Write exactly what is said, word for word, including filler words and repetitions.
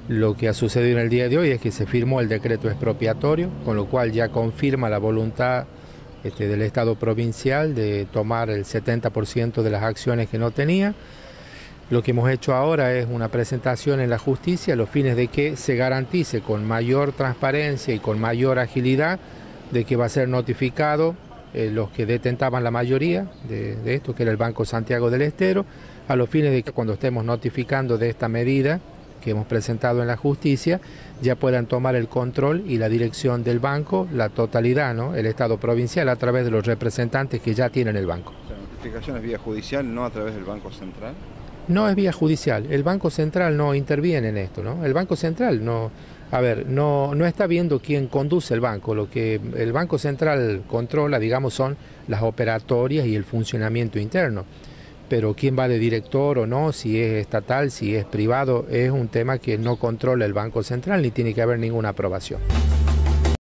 Lo que ha sucedido en el día de hoy es que se firmó el decreto expropiatorio, con lo cual ya confirma la voluntad este, del Estado provincial de tomar el setenta por ciento de las acciones que no tenía. Lo que hemos hecho ahora es una presentación en la justicia a los fines de que se garantice con mayor transparencia y con mayor agilidad de que va a ser notificado eh, los que detentaban la mayoría de, de esto, que era el Banco Santiago del Estero, a los fines de que cuando estemos notificando de esta medida que hemos presentado en la justicia, ya puedan tomar el control y la dirección del banco, la totalidad, ¿no? El Estado provincial a través de los representantes que ya tienen el banco. O sea, la notificación es vía judicial, no a través del Banco Central. No es vía judicial, el Banco Central no interviene en esto, ¿no? El Banco Central no, a ver, no, no está viendo quién conduce el banco, lo que el Banco Central controla, digamos, son las operatorias y el funcionamiento interno, pero quién va de director o no, si es estatal, si es privado, es un tema que no controla el Banco Central ni tiene que haber ninguna aprobación.